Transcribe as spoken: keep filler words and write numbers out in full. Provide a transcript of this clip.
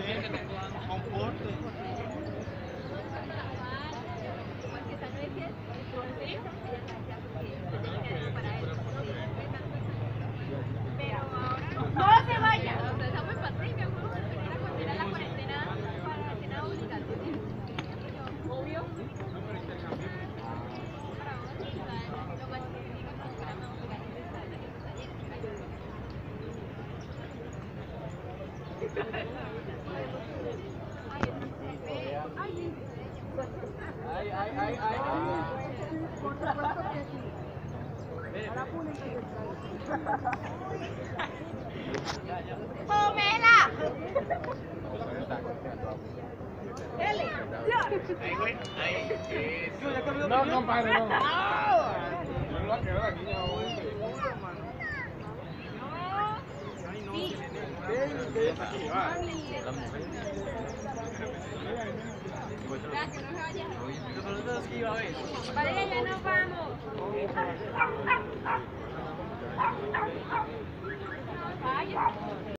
No se vaya. O sea, estamos en pandemia, ¿cómo se venir a cuando era la cuarentena, cuarentena obligatoria? Obvio. Ay, ay, ay, ay. Por supuesto que sí. Ahora público y ¡Pómela! ¡Dele! No, compadre, no. No lo va a quedar la niña hoy. Sí. Ya, que no se vaya. Vale, ya nos vamos. Vaya.